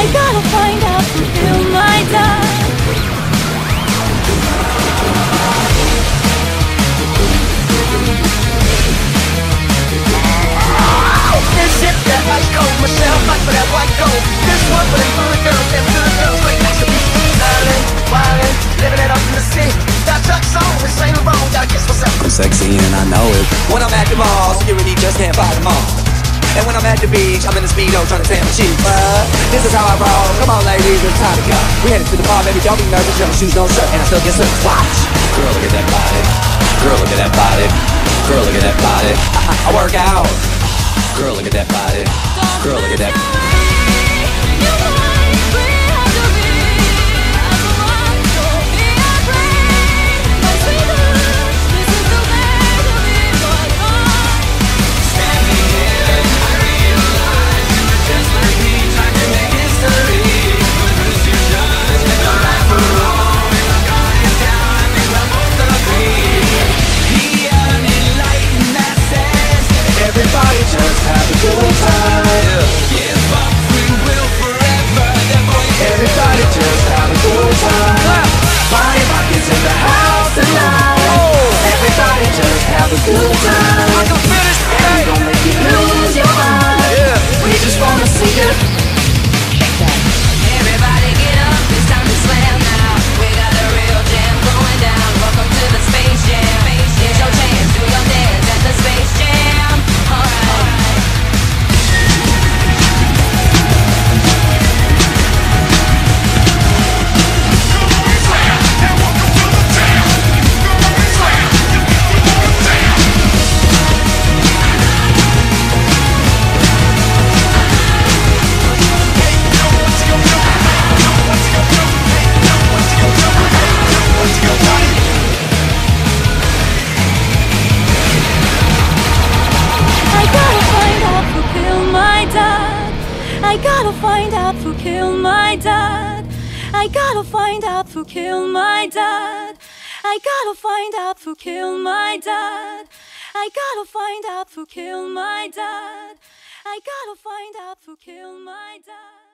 gotta find out who killed my dad. This shit that ice cold, Michelle, fight for that white gold. This one for them good girls, them good girls, like that should be styling, wildin', living it up in the city. Got Chuck's on, this ain't wrong, gotta kiss myself. I'm sexy and I know it. When I'm at the mall, security just can't fight them all. And when I'm at the beach, I'm in the Speedo trying to tan my cheeks. This is how I roll. Come on, ladies, it's time to go. We headed to the bar, baby, don't be nervous. No shoes, no shirt, and I still get service. Watch. Girl, look at that body. Girl, look at that body. Girl, look at that body. I work out. Girl, look at that body. Girl, look at that. Everybody just have a good time. Give up free will forever. Everybody just have a good time. Party rockets in the house tonight. Everybody just have a good time. I can finish We gon' make you lose your mind. We just wanna see you. Everybody get up, it's time to slam now. We got the real jam going down. Welcome to the Space Jam. Here's your chance, do your dance at the Space Jam. Alright. I gotta find out who killed my dad. I gotta find out who killed my dad. I gotta find out who killed my dad. I gotta find out who killed my dad. I gotta find out who killed my dad.